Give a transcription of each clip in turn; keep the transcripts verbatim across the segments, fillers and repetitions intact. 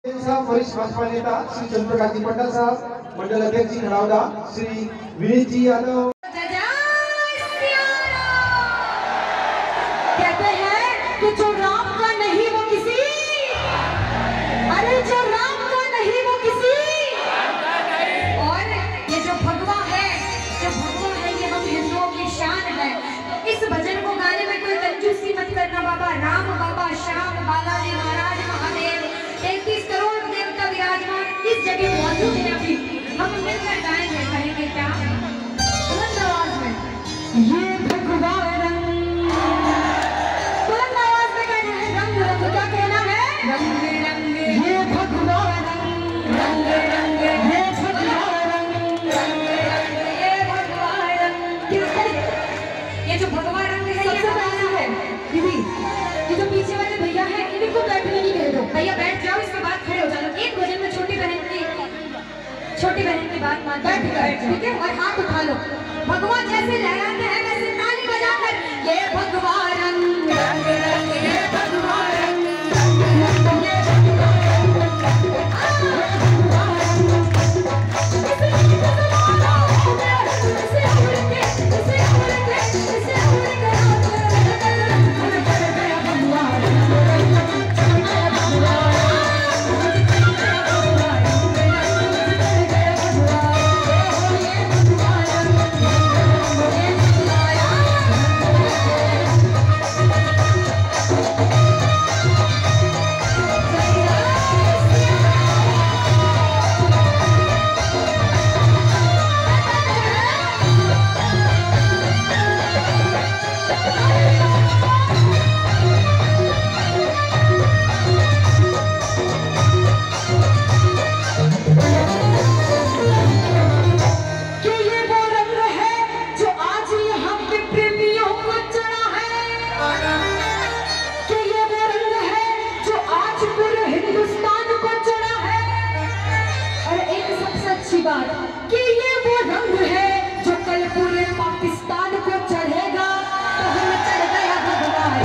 वरिष्ठ भाजपा नेता श्री चंद्रप्रकाश जी मंडल साहब, मंडल अध्यक्ष जी खड़ावदा श्री विनीत जी यादव। कहते हैं कि जो राम का नहीं वो किसी, अरे जो राम का नहीं वो किसी, और ये जो भगवा है, जो भगवा है ये हम हिंदुओं की शान है। इस भजन को गाने में कोई कंजूसी मत करना बाबा। राम बाबा श्याम बालाजी महाराज महादेव तैंतीस करोड़ देवता विराजमान इस जगह मौजूद है। अभी हम मिलकर गाएंगे, कहेंगे क्या बुलंद आवाज में, ये भगवा रंग, बुलंद आवाज में कहना है रंग रंग, क्या कहना है रंग रंग, ये भगवा रंग रंग रंग, ये भगवा रंग रंग रंग, ये भगवा रंग। ये जो भगवा रंग है ये हमारा है दीदी। ये जो पीछे वाले भैया है इनको बैठने नहीं कह दो, भैया बैठ जाओ, इसके बाद खड़े हो जाओ। एक भजन में छोटी बहन की छोटी बहन की बात मान बैठ बैठ ठीक है, और हाथ उठा लो। भगवा जैसे लहराते हैं वैसे ताली बजाकर, ये भगवा रंग रंग रंग, ये भगवा रंग रंग रंग, ये भगवा रंग कि ये वो रंग है जो कल पूरे पाकिस्तान को चढ़ेगा। तो हम चढ़ गया भगवान,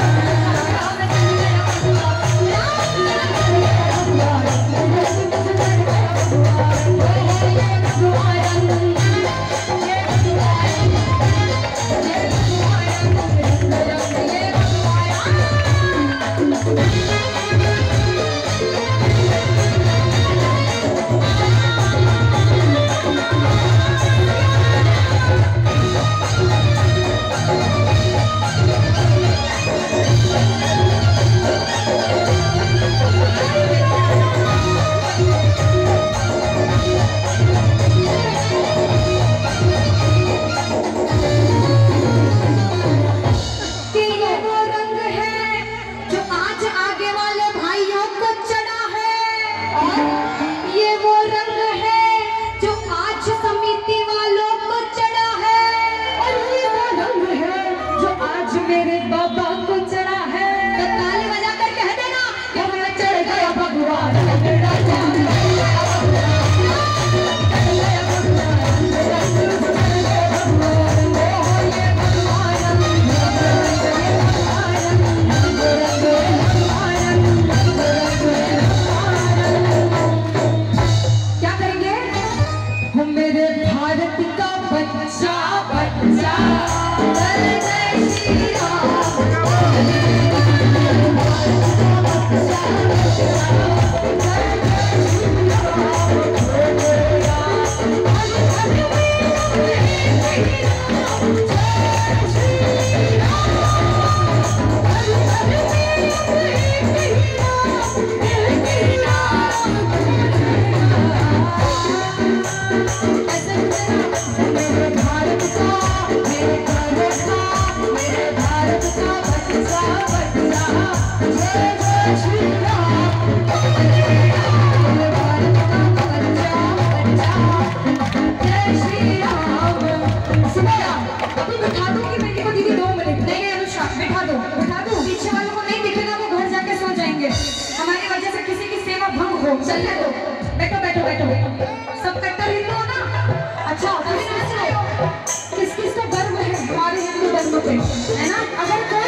चलने दो, बैठो बैठो बैठो, सब कट्टर हिंदू हो ना। अच्छा किस किस को गर्व है हमारे हिंदू धर्म पे, है ना? अगर